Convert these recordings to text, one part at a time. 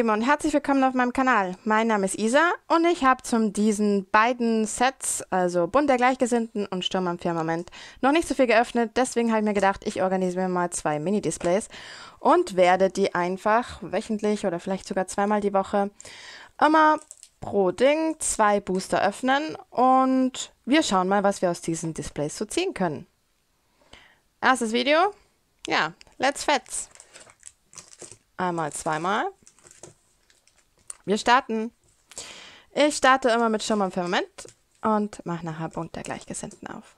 Lieben und herzlich willkommen auf meinem Kanal. Mein Name ist Isa und ich habe zu diesen beiden Sets, also Bund der Gleichgesinnten und Sturm am Firmament, noch nicht so viel geöffnet. Deswegen habe ich mir gedacht, ich organisiere mir mal 2 Mini-Displays und werde die einfach wöchentlich oder vielleicht sogar zweimal die Woche immer pro Ding 2 Booster öffnen und wir schauen mal, was wir aus diesen Displays so ziehen können. Erstes Video, ja, let's fetz. Einmal, zweimal. Wir starten. Ich starte immer mit Sturm am Firmament und mache nachher Bund der Gleichgesinnten auf.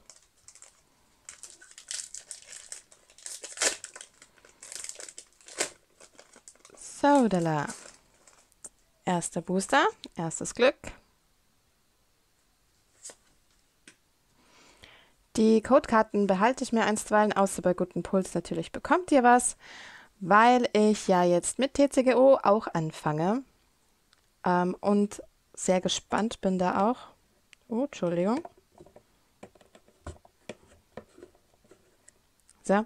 So, da. Erster Booster, erstes Glück. Die Codekarten behalte ich mir einstweilen, außer bei gutem Puls natürlich bekommt ihr was, weil ich ja jetzt mit TCGO auch anfange. Und sehr gespannt bin da auch. Oh, Entschuldigung. So.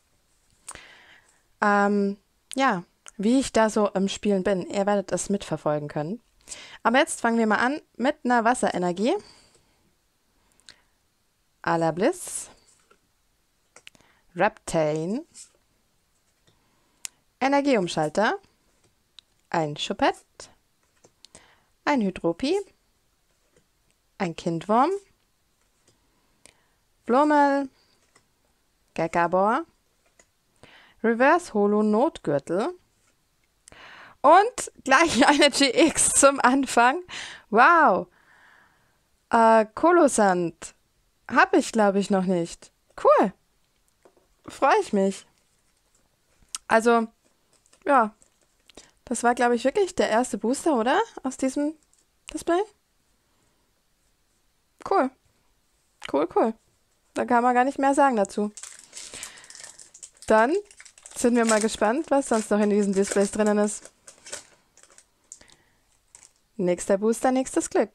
Ja, wie ich da so im Spielen bin. Ihr werdet es mitverfolgen können. Aber jetzt fangen wir mal an mit einer Wasserenergie. Alabliss. Reptane. Energieumschalter. Ein Choupette. Ein Hydropie, ein Kindwurm, Blomel, Gekabor, Reverse Holo Notgürtel und gleich eine GX zum Anfang. Wow! Kolosant. Habe ich, glaube ich, noch nicht. Cool. Freue ich mich. Also, ja. Das war, glaube ich, wirklich der erste Booster, oder? Aus diesem Display. Cool. Cool, cool. Da kann man gar nicht mehr sagen dazu. Dann sind wir mal gespannt, was sonst noch in diesen Displays drinnen ist. Nächster Booster, nächstes Glück.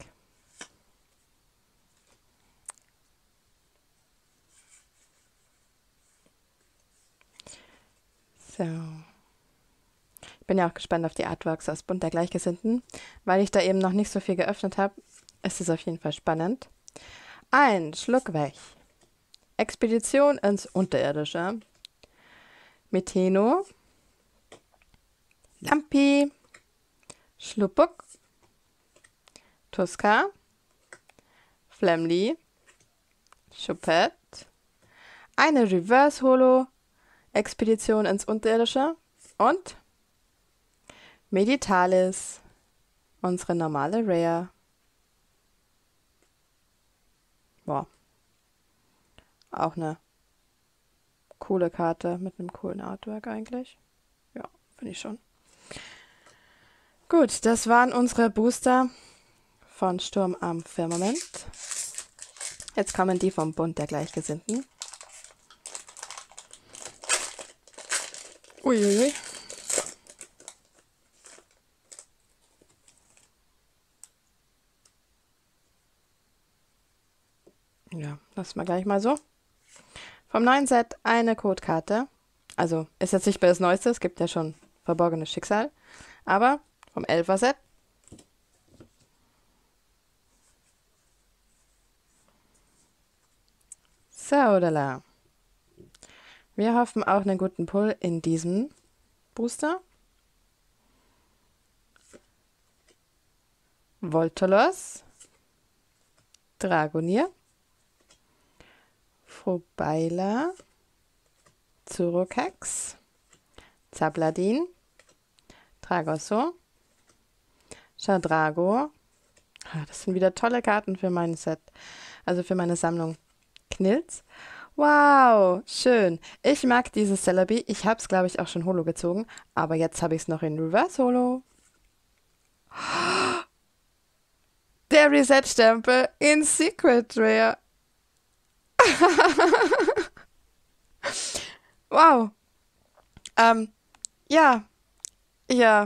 So. Bin ja auch gespannt auf die Artworks aus Bund der Gleichgesinnten. Weil ich da eben noch nicht so viel geöffnet habe, ist es auf jeden Fall spannend. Ein Schluck weg. Expedition ins Unterirdische. Meteno. Lampi. Schluppuk. Tuska. Flemly. Choupette. Eine Reverse Holo. Expedition ins Unterirdische. Und Meditalis, unsere normale Rare. Boah. Auch eine coole Karte mit einem coolen Artwork eigentlich. Ja, finde ich schon. Gut, das waren unsere Booster von Sturm am Firmament. Jetzt kommen die vom Bund der Gleichgesinnten. Uiuiui. Ja, lassen wir gleich mal so. Vom neuen Set eine Codekarte. Also ist jetzt nicht mehr das Neueste, es gibt ja schon verborgenes Schicksal. Aber vom 11er Set. So, da. Wir hoffen auch einen guten Pull in diesem Booster. Voltolos. Dragonier. Phobaila, Zurokex, Zabladin, Tragosso, Shadrago. Das sind wieder tolle Karten für mein Set, also für meine Sammlung. Knilz. Wow, schön. Ich mag dieses Celebi. Ich habe es, glaube ich, auch schon Holo gezogen, aber jetzt habe ich es noch in Reverse Holo. Der Reset-Stempel in Secret Rare. Wow. Ja. Ja.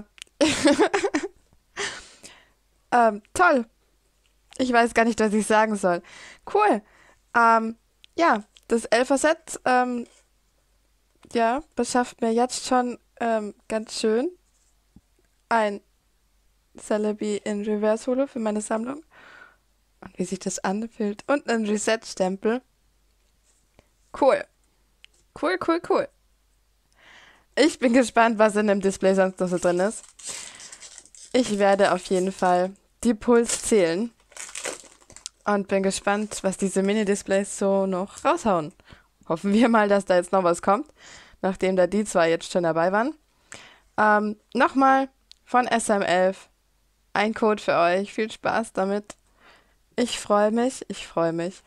Toll. Ich weiß gar nicht, was ich sagen soll. Cool. Ja, das 11er Set, ja, beschafft mir jetzt schon ganz schön. ein Celebi in Reverse Holo für meine Sammlung. Und wie sich das anfühlt. Und ein Reset-Stempel. Cool. Cool, cool, cool. Ich bin gespannt, was in dem Display sonst noch so drin ist. Ich werde auf jeden Fall die Puls zählen. Und bin gespannt, was diese Mini-Displays so noch raushauen. Hoffen wir mal, dass da jetzt noch was kommt, nachdem da die zwei jetzt schon dabei waren. Nochmal von SM11 ein Code für euch. Viel Spaß damit. Ich freue mich, ich freue mich.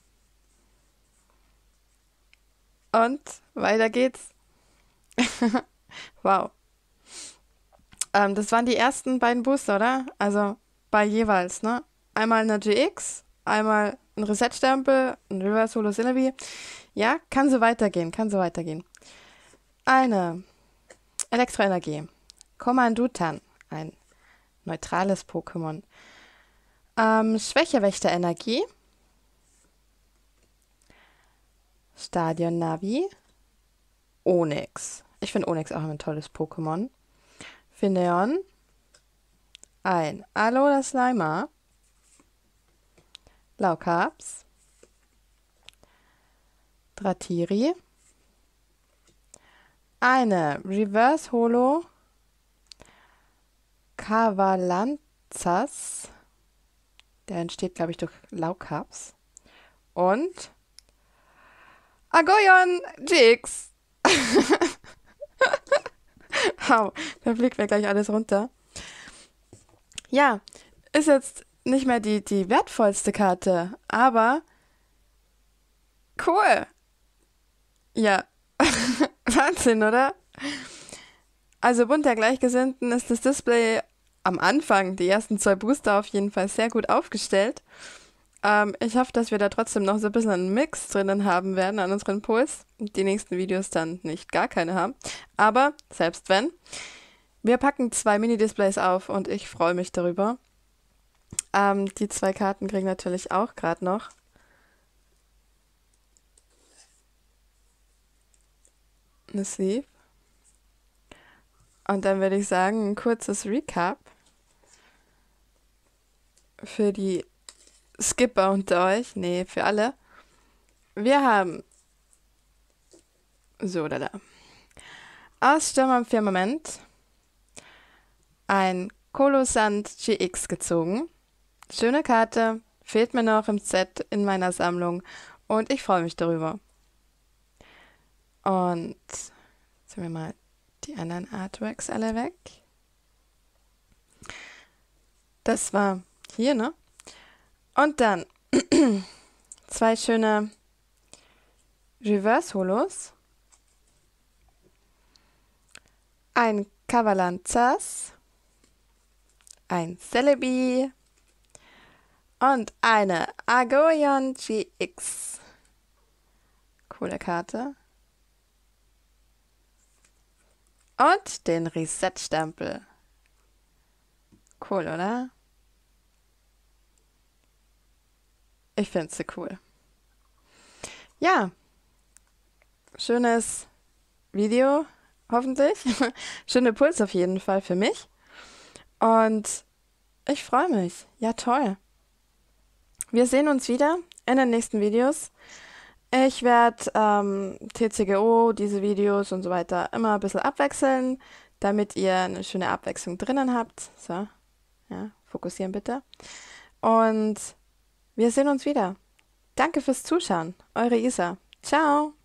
Und weiter geht's. Wow. Das waren die ersten beiden Booster, oder? Also bei jeweils, ne? Einmal eine GX, einmal ein Reset-Stempel, ein Reverse Holo Celebi. Ja, kann so weitergehen, kann so weitergehen. Eine Elektroenergie. Kommandutan, ein neutrales Pokémon. Schwächewächter-Energie. Stadion Navi. Onix. Ich finde Onix auch ein tolles Pokémon. Finneon. Ein Alola Slimer. Laukaps. Dratiri. Eine Reverse Holo Kavalanzas. Der entsteht, glaube ich, durch Laukaps. Und Agoyon GX. Wow, da fliegt mir gleich alles runter. Ja, ist jetzt nicht mehr die wertvollste Karte, aber cool. Ja, Wahnsinn, oder? Also Bund der Gleichgesinnten ist das Display am Anfang, die ersten zwei Booster auf jeden Fall sehr gut aufgestellt. Ich hoffe, dass wir da trotzdem noch so ein bisschen einen Mix drinnen haben werden an unseren Puls und die nächsten Videos dann nicht gar keine haben. Aber selbst wenn, wir packen 2 Mini-Displays auf und ich freue mich darüber. Die 2 Karten kriegen natürlich auch gerade noch eine Sleeve. Und dann würde ich sagen, ein kurzes Recap für die Skipper unter euch. Nee, für alle. Wir haben so oder da. Aus Sturm am Firmament ein Kolosant GX gezogen. Schöne Karte, fehlt mir noch im Set in meiner Sammlung und ich freue mich darüber. Und jetzt wir mal die anderen Artworks alle weg. Das war hier, ne? Und dann 2 schöne Reverse Holos. Ein Kavalanzas, ein Celebi und eine Agoyon GX. Coole Karte. Und den Reset-Stempel. Cool, oder? Ich finde sie cool. Ja, schönes Video, hoffentlich. Schöne Puls auf jeden Fall für mich. Und ich freue mich. Ja, toll. Wir sehen uns wieder in den nächsten Videos. Ich werde TCGO, diese Videos und so weiter immer ein bisschen abwechseln, damit ihr eine schöne Abwechslung drinnen habt. So, ja, fokussieren bitte. Und wir sehen uns wieder. Danke fürs Zuschauen. Eure Isa. Ciao.